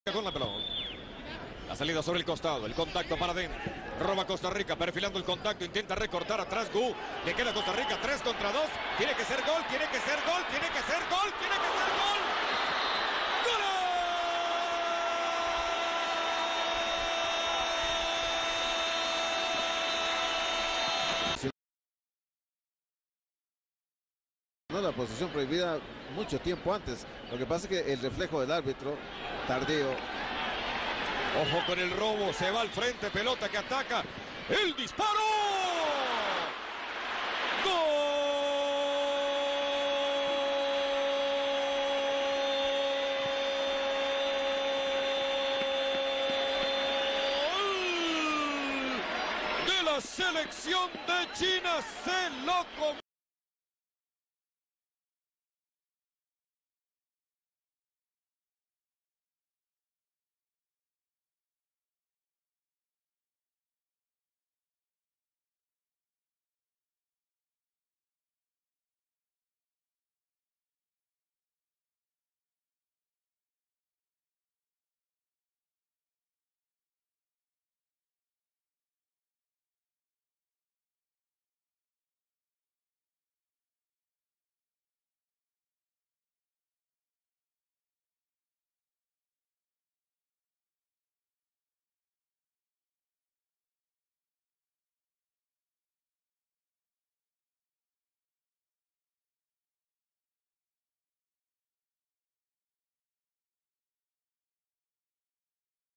Con la pelota. La salida sobre el costado, el contacto para adentro. Roba Costa Rica, perfilando el contacto, intenta recortar atrás Gu. Le queda Costa Rica, 3 contra 2. Tiene que ser gol, tiene que ser gol, tiene que ser gol, tiene que ser gol. ¡Gol! No, la posición prohibida mucho tiempo antes. Lo que pasa es que el reflejo del árbitro tardío. Ojo con el robo, se va al frente, pelota que ataca. ¡El disparo! ¡Gol! De la selección de China, se lo comió.